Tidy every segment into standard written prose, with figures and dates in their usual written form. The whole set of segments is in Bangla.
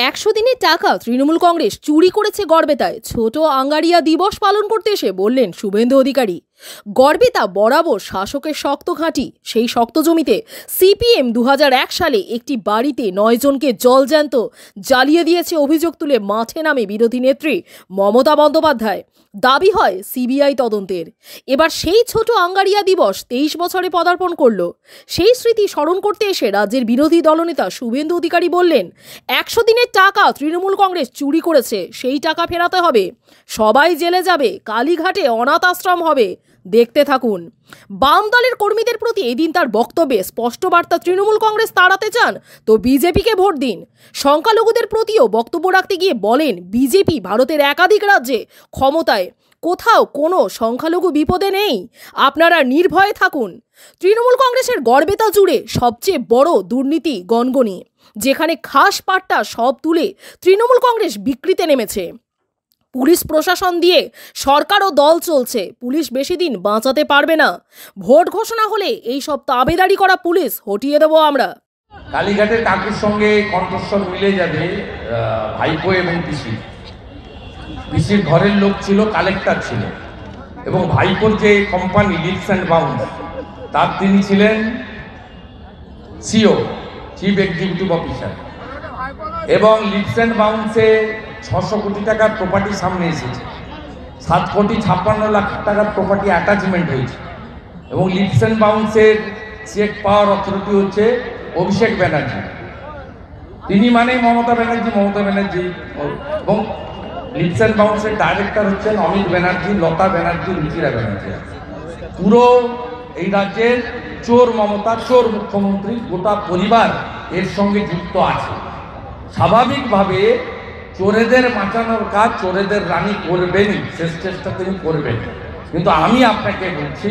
100 দিনের টাকা তৃণমূল কংগ্রেস চুরি করেছে গড়বেতায়। ছোট আঙ্গারিয়া দিবস পালন করতে এসে বললেন শুভেন্দু অধিকারী, গড়বেতা বরাবর শাসকের শক্ত ঘাঁটি। সেই শক্ত জমিতে সিপিএম 2001 সালে একটি বাড়িতে 9 জনকে জলজ্যান্ত জ্বালিয়ে দিয়েছে অভিযোগ তুলে মাঠে নামে বিরোধী নেত্রী মমতা বন্দ্যোপাধ্যায়। দাবি হয় সিবিআই তদন্তের। এবার সেই ছোট আঙ্গারিয়া দিবস 23 বছরে পদার্পণ করল। সেই স্মৃতি স্মরণ করতে এসে রাজ্যের বিরোধী দলনেতা শুভেন্দু অধিকারী বললেন, 100 দিনের টাকা তৃণমূল কংগ্রেস চুরি করেছে, সেই টাকা ফেরাতে হবে। সবাই জেলে যাবে, কালীঘাটে অনাথ আশ্রম হবে, দেখতে থাকুন। বাম দলের কর্মীদের প্রতি এদিন তার বক্তব্যে স্পষ্ট বার্তা, তৃণমূল কংগ্রেস তাড়াতে চান তো বিজেপিকে ভোট দিন। সংখ্যালঘুদের প্রতিও বক্তব্য রাখতে গিয়ে বলেন, বিজেপি ভারতের একাধিক রাজ্যে ক্ষমতায়, কোথাও কোনো সংখ্যালঘু বিপদে নেই, আপনারা নির্ভয়ে থাকুন। তৃণমূল কংগ্রেসের গড়বেতা জুড়ে সবচেয়ে বড় দুর্নীতি গনগনি, যেখানে খাস পাট্টা সব তুলে তৃণমূল কংগ্রেস বিক্রিতে নেমেছে। পুলিশ প্রশাসন দিয়ে সরকার ও দল চলছে, পুলিশ বেশি দিন বাঁচাতে পারবে না। ভোট ঘোষণা হলে এই সব তাবেদারি করা পুলিশ হটিয়ে দেবো আমরা। কালীঘাটের কাকুর সঙ্গে কণ্ঠস্বর মিলে যাবে ভাইপো এবং পিসির ঘরের লোক ছিল, কালেক্টর ছিল, এবং ভাইপোর যে কোম্পানি লিপস অ্যান্ড বাউন্স, তার তিনি ছিলেন সিও, চিফ এক্সিকিউটিভ অফিসার। এবং লিপস অ্যান্ড বাউন্সে 600 কোটি টাকার প্রপার্টি সামনে এসেছে, 7 কোটি 56 লাখ টাকার প্রপার্টি অ্যাটাচমেন্ট হয়েছে। এবং লিপস অ্যান্ড বাউন্সের চেক পাওয়ার অথরিটি হচ্ছে অভিষেক ব্যানার্জি, তিনি মানে মমতা ব্যানার্জি। এবং লিপস অ্যান্ড বাউন্সের ডাইরেক্টর হচ্ছেন অমিত ব্যানার্জি, লতা ব্যানার্জি, রুচিরা ব্যানার্জি। পুরো এই রাজ্যের চোর মমতা, চোর মুখ্যমন্ত্রী, গোটা পরিবার এর সঙ্গে যুক্ত আছে। স্বাভাবিকভাবে চোরেদের বাঁচানোর কাজ চোরেদের রানী করবেনই, শেষ চেষ্টা তিনি করবেন। কিন্তু আমি আপনাকে বলছি,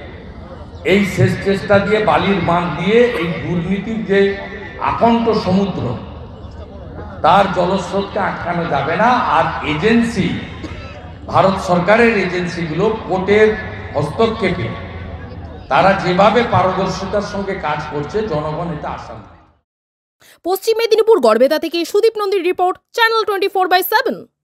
এই শেষ চেষ্টা দিয়ে, বালির বাঁধ দিয়ে এই দুর্নীতির যে আকণ্ঠ সমুদ্র, তার জলস্রোতকে আটকানো যাবে না। আর এজেন্সি, ভারত সরকারের এজেন্সিগুলো কোর্টের হস্তক্ষেপে তারা যেভাবে পারদর্শিতার সঙ্গে কাজ করছে, জনগণ এটা আশা করে। পশ্চিম মেদিনীপুর গড়বেতা থেকে সুদীপ নন্দীর রিপোর্ট, চ্যানেল 24/7।